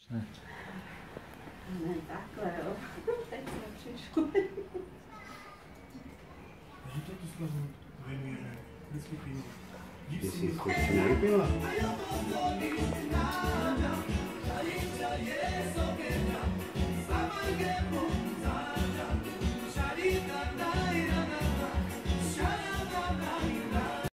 Ne. Ne, takhle, jo. Teď jsme přišli. Takže to tu slavu věnujeme vždycky pivo. Ty jsi ještě nevypila?